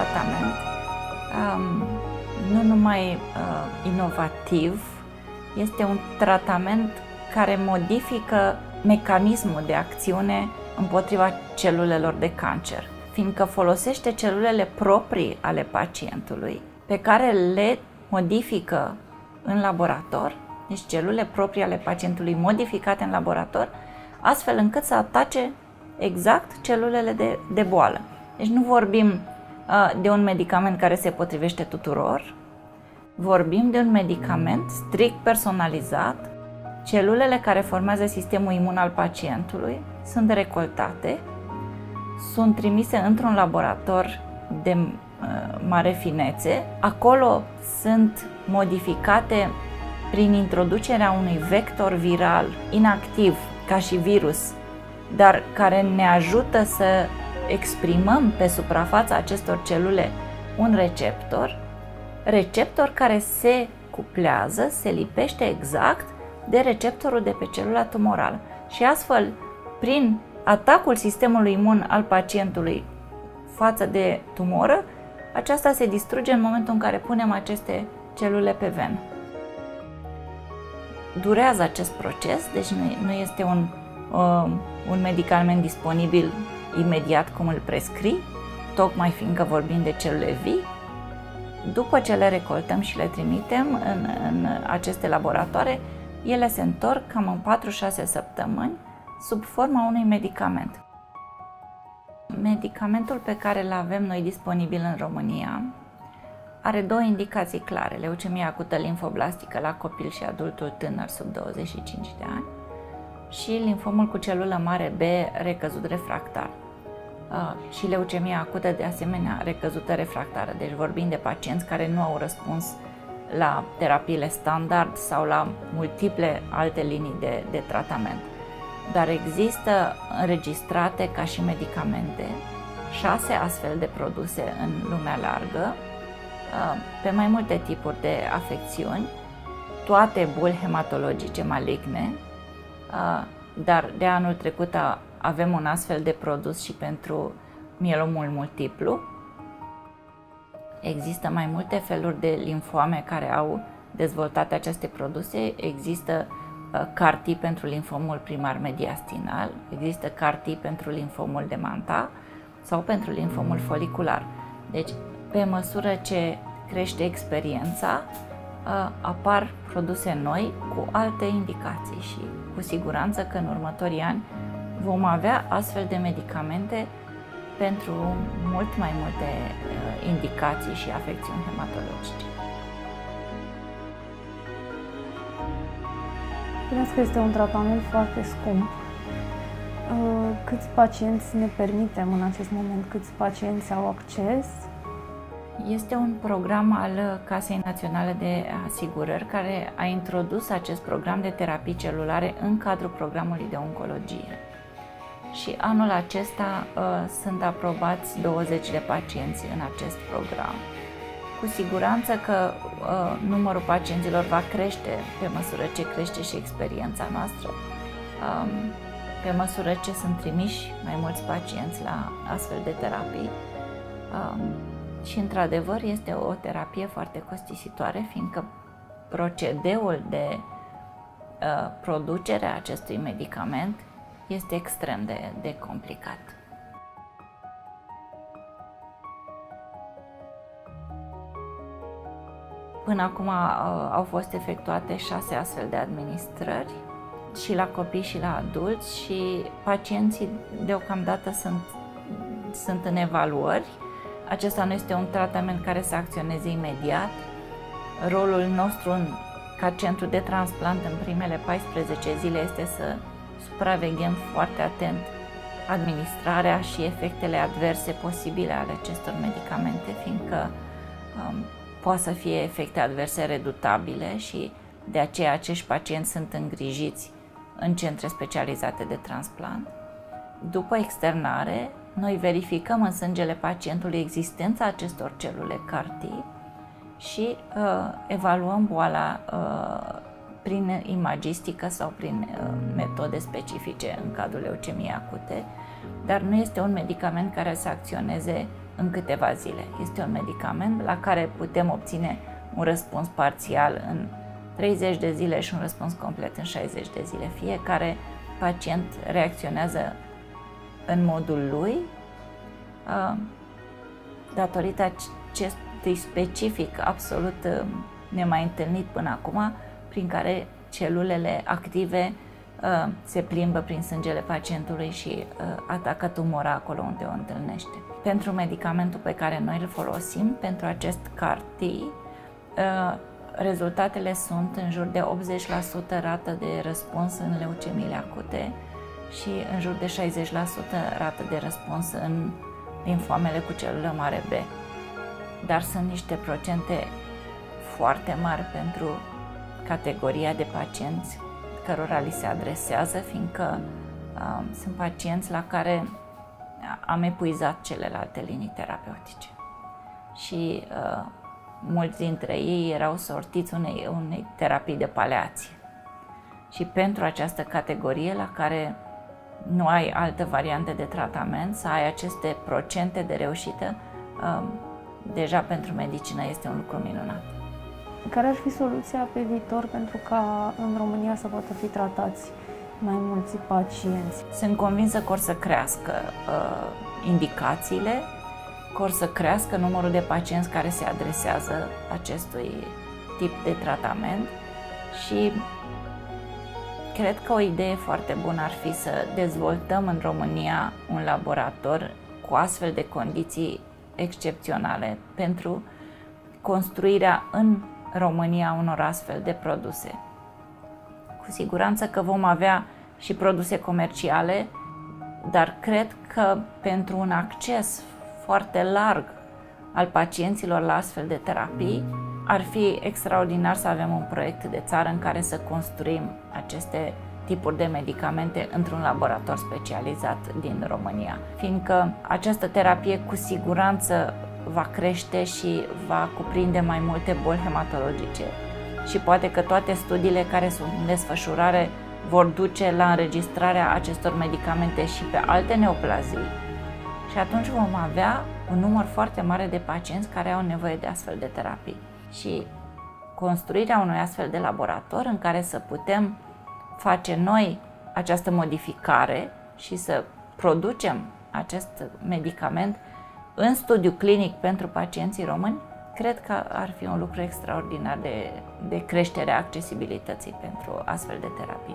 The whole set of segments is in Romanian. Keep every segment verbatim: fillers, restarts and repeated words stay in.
tratament um, nu numai uh, inovativ, este un tratament care modifică mecanismul de acțiune împotriva celulelor de cancer, fiindcă folosește celulele proprii ale pacientului, pe care le modifică în laborator, deci celule proprii ale pacientului modificate în laborator, astfel încât să atace exact celulele de, de boală. Deci nu vorbim uh, de un medicament care se potrivește tuturor, vorbim de un medicament strict personalizat. Celulele care formează sistemul imun al pacientului sunt recoltate, sunt trimise într-un laborator de uh, mare finețe. Acolo sunt modificate prin introducerea unui vector viral inactiv, ca și virus, dar care ne ajută să exprimăm pe suprafața acestor celule un receptor, receptor care se cuplează, se lipește exact de receptorul de pe celula tumorală și astfel, prin atacul sistemului imun al pacientului față de tumoră, aceasta se distruge în momentul în care punem aceste celule pe venă. Durează acest proces, deci nu este un, uh, un medicament disponibil imediat cum îl prescrii, tocmai fiindcă vorbim de celule vii. După ce le recoltăm și le trimitem în, în aceste laboratoare, ele se întorc cam în patru șase săptămâni sub forma unui medicament. Medicamentul pe care îl avem noi disponibil în România are două indicații clare: leucemia acută limfoblastică la copil și adultul tânăr sub douăzeci și cinci de ani și limfomul cu celulă mare B recăzut refractar. Uh, și leucemia acută de asemenea recăzută refractară, deci vorbim de pacienți care nu au răspuns la terapiile standard sau la multiple alte linii de, de tratament. Dar există înregistrate ca și medicamente șase astfel de produse în lumea largă, pe mai multe tipuri de afecțiuni, toate boli hematologice maligne, dar de anul trecut avem un astfel de produs și pentru mielomul multiplu. Există mai multe feluri de limfoame care au dezvoltat aceste produse. Există C A R T pentru limfomul primar mediastinal, există C A R T pentru limfomul de Manta sau pentru limfomul folicular. Deci, pe măsură ce crește experiența, apar produse noi cu alte indicații și cu siguranță că în următorii ani vom avea astfel de medicamente pentru mult mai multe indicații și afecțiuni hematologice. Spuneți că este un tratament foarte scump. Câți pacienți ne permitem în acest moment? Câți pacienți au acces? Este un program al Casei Naționale de Asigurări care a introdus acest program de terapii celulare în cadrul programului de oncologie. Și anul acesta uh, sunt aprobați douăzeci de pacienți în acest program. Cu siguranță că uh, numărul pacienților va crește pe măsură ce crește și experiența noastră, um, pe măsură ce sunt trimiși mai mulți pacienți la astfel de terapii. Um, și într-adevăr este o terapie foarte costisitoare, fiindcă procedeul de uh, producere a acestui medicament este extrem de, de complicat. Până acum au fost efectuate șase astfel de administrări și la copii și la adulți și pacienții deocamdată sunt, sunt în evaluări. Acesta nu este un tratament care să acționeze imediat. Rolul nostru în, ca centru de transplant în primele paisprezece zile este să supraveghem foarte atent administrarea și efectele adverse posibile ale acestor medicamente, fiindcă um, poate să fie efecte adverse redutabile și de aceea acești pacienți sunt îngrijiți în centre specializate de transplant. După externare, noi verificăm în sângele pacientului existența acestor celule C A R T și uh, evaluăm boala uh, prin imagistică sau prin uh, metode specifice în cadrul leucemiei acute, dar nu este un medicament care să acționeze în câteva zile. Este un medicament la care putem obține un răspuns parțial în treizeci de zile și un răspuns complet în șaizeci de zile. Fiecare pacient reacționează în modul lui, datorită acestui specific absolut nemai întâlnit până acum, prin care celulele active se plimbă prin sângele pacientului și atacă tumora acolo unde o întâlnește. Pentru medicamentul pe care noi îl folosim, pentru acest C A R T, rezultatele sunt în jur de optzeci la sută rată de răspuns în leucemiile acute și în jur de șaizeci la sută rată de răspuns în limfoamele cu celulă mare B. Dar sunt niște procente foarte mari pentru categoria de pacienți cărora li se adresează, fiindcă uh, sunt pacienți la care am epuizat celelalte linii terapeutice. Și uh, mulți dintre ei erau sortiți unei, unei terapii de paleație. Și pentru această categorie la care nu ai altă variantă de tratament, să ai aceste procente de reușită, uh, deja pentru medicină este un lucru minunat. Care ar fi soluția pe viitor pentru ca în România să poată fi tratați mai mulți pacienți? Sunt convinsă că or să crească uh, indicațiile, că or să crească numărul de pacienți care se adresează acestui tip de tratament și cred că o idee foarte bună ar fi să dezvoltăm în România un laborator cu astfel de condiții excepționale pentru construirea în România unor astfel de produse. Cu siguranță că vom avea și produse comerciale, dar cred că pentru un acces foarte larg al pacienților la astfel de terapii, ar fi extraordinar să avem un proiect de țară în care să construim aceste tipuri de medicamente într-un laborator specializat din România, fiindcă această terapie cu siguranță va crește și va cuprinde mai multe boli hematologice și poate că toate studiile care sunt în desfășurare vor duce la înregistrarea acestor medicamente și pe alte neoplazii și atunci vom avea un număr foarte mare de pacienți care au nevoie de astfel de terapii. Și construirea unui astfel de laborator în care să putem face noi această modificare și să producem acest medicament în studiu clinic pentru pacienții români, cred că ar fi un lucru extraordinar de, de creștere a accesibilității pentru astfel de terapii.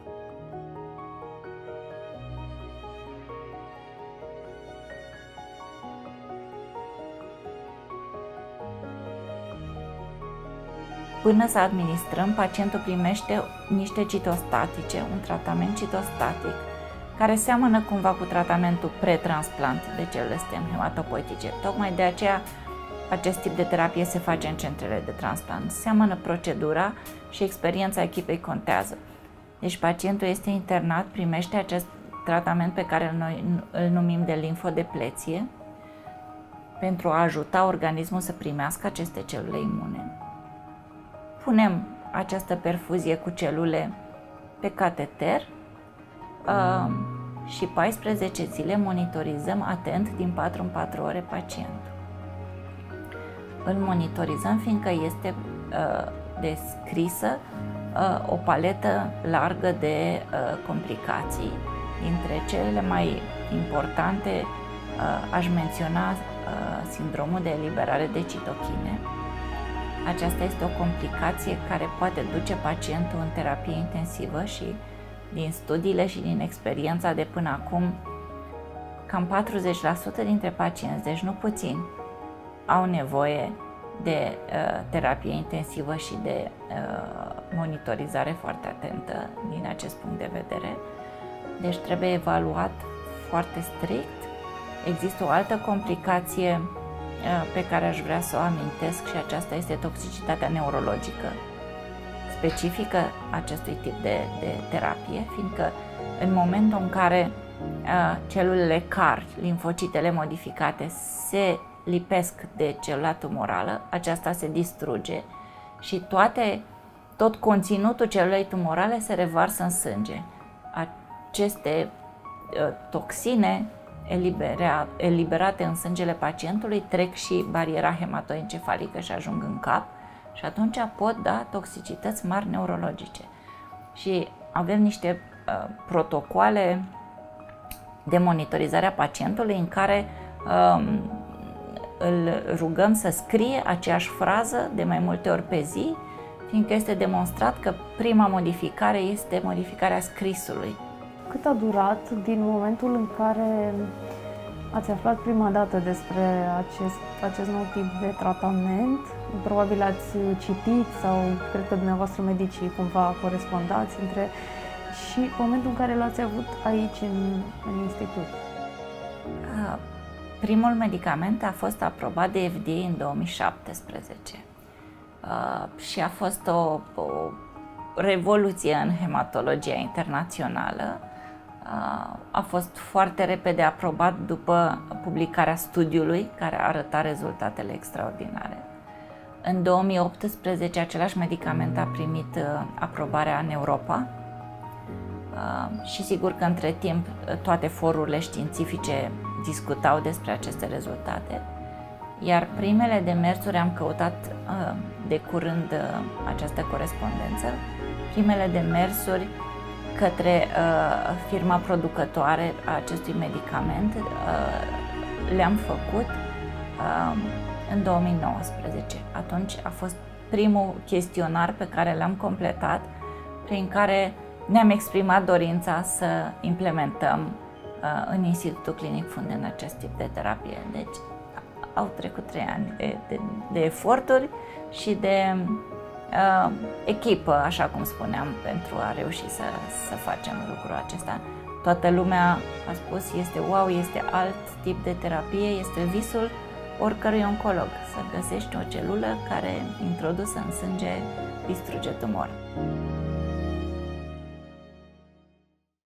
Până să administrăm, pacientul primește niște citostatice, un tratament citostatic, care seamănă cumva cu tratamentul pretransplant de celule stem hematopoietice. Tocmai de aceea acest tip de terapie se face în centrele de transplant. Seamănă procedura și experiența echipei contează. Deci pacientul este internat, primește acest tratament pe care noi îl numim de limfodepleție pentru a ajuta organismul să primească aceste celule imune. Punem această perfuzie cu celule pe cateter uh, și paisprezece zile monitorizăm atent din patru în patru ore pacientul. Îl monitorizăm fiindcă este uh, descrisă uh, o paletă largă de uh, complicații. Dintre cele mai importante uh, aș menționa uh, sindromul de eliberare de citochine. Aceasta este o complicație care poate duce pacientul în terapie intensivă și din studiile și din experiența de până acum, cam patruzeci la sută dintre pacienți, deci nu puțin, au nevoie de uh, terapie intensivă și de uh, monitorizare foarte atentă din acest punct de vedere. Deci trebuie evaluat foarte strict. Există o altă complicație pe care aș vrea să o amintesc și aceasta este toxicitatea neurologică specifică acestui tip de, de terapie, fiindcă în momentul în care uh, celulele C A R, limfocitele modificate, se lipesc de celula tumorală, aceasta se distruge și toate, tot conținutul celulei tumorale se revarsă în sânge. Aceste toxine elibera, eliberate în sângele pacientului trec și bariera hematoencefalică și ajung în cap și atunci pot da toxicități mari neurologice. Și avem niște uh, protocoale de monitorizare a pacientului în care um, îl rugăm să scrie aceeași frază de mai multe ori pe zi, fiindcă este demonstrat că prima modificare este modificarea scrisului. Cât a durat din momentul în care ați aflat prima dată despre acest, acest nou tip de tratament? Probabil ați citit sau cred că dumneavoastră medicii cumva corespondați între și momentul în care l-ați avut aici în, în institut. Primul medicament a fost aprobat de F D A în două mii șaptesprezece și a fost o, o revoluție în hematologia internațională. A fost foarte repede aprobat după publicarea studiului care arăta rezultatele extraordinare. În două mii optsprezece același medicament a primit aprobarea în Europa și sigur că între timp toate forurile științifice discutau despre aceste rezultate, iar primele demersuri am căutat de curând această corespondență, primele demersuri către uh, firma producătoare a acestui medicament uh, le-am făcut uh, în două mii nouăsprezece. Atunci a fost primul chestionar pe care l-am completat, prin care ne-am exprimat dorința să implementăm uh, în Institutul Clinic Funden acest tip de terapie. Deci au trecut trei ani de, de, de eforturi și de Uh, echipă, așa cum spuneam, pentru a reuși să, să facem lucrul acesta. Toată lumea a spus, este wow, este alt tip de terapie, este visul oricărui oncolog, să găsești o celulă care, introdusă în sânge, distruge tumor.